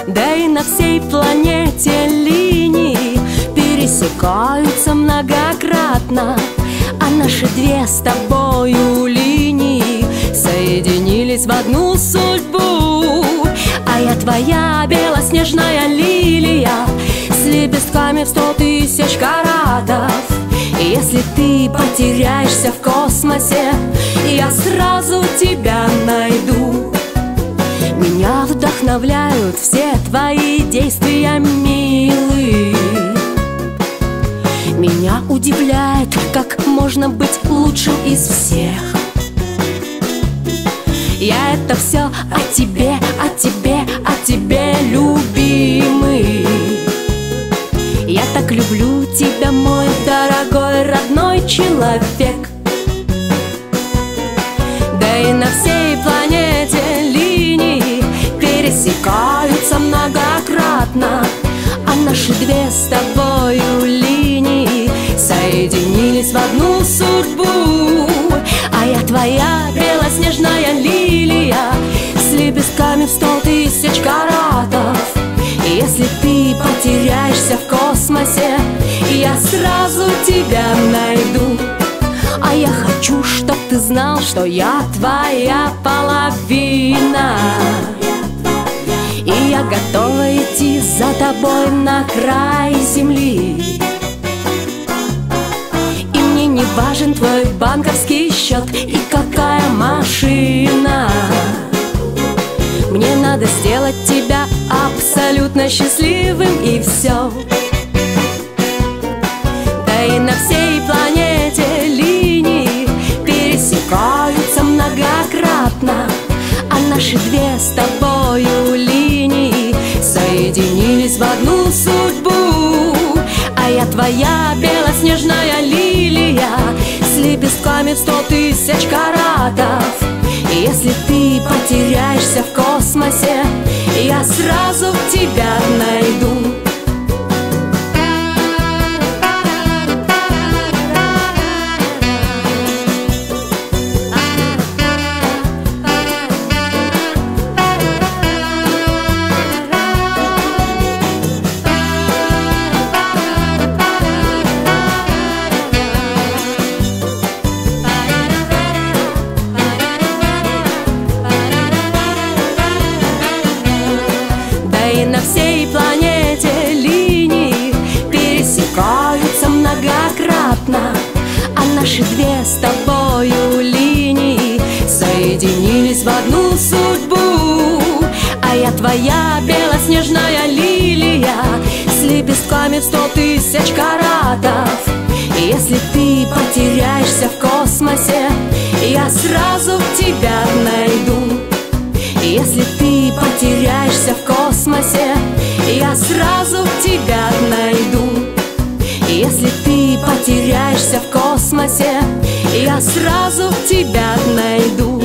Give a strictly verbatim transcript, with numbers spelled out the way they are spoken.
Да и на всей планете линии пересекаются многократно, а наши две с тобою линии соединились в одну судьбу. А я твоя белоснежная лилия с лепестками в сто тысяч каратов. И если ты потеряешься в космосе, я сразу тебя найду. Меня вдохновляют все твои действия, милый. Меня удивляет, как можно быть лучшим из всех. Я это все о тебе, о тебе, о тебе, любимый. Я так люблю тебя, мой дорогой родной человек. Да и на всей планете линии пересекаются многократно, а наши две с тобою линии соединились в одну судьбу. А я твоя белоснежная лилия с лепестками в сто тысяч каратов. И если ты потеряешься в космосе, я сразу тебя найду. А я хочу, чтоб ты знал, что я твоя половина, и я готова идти за тобой на край земли. И мне не важен твой банковский счет и какая машина. Мне надо сделать тебя абсолютно счастливым, и все. Да и на всей планете линии пересекаются многократно, а наши две с тобою линии соединились в одну судьбу. А я твоя белоснежная лилия с лепестками в сто тысяч каратов. И если ты потеряешься в космосе, я сразу тебя найду. И на всей планете линии пересекаются многократно, а наши две с тобою линии соединились в одну судьбу. А я твоя белоснежная лилия с лепестками в сто тысяч каратов. И если ты потеряешься в космосе, я сразу тебя найду. И если ты потеряешься в космосе, я сразу тебя найду. И если ты потеряешься в космосе, я сразу тебя найду.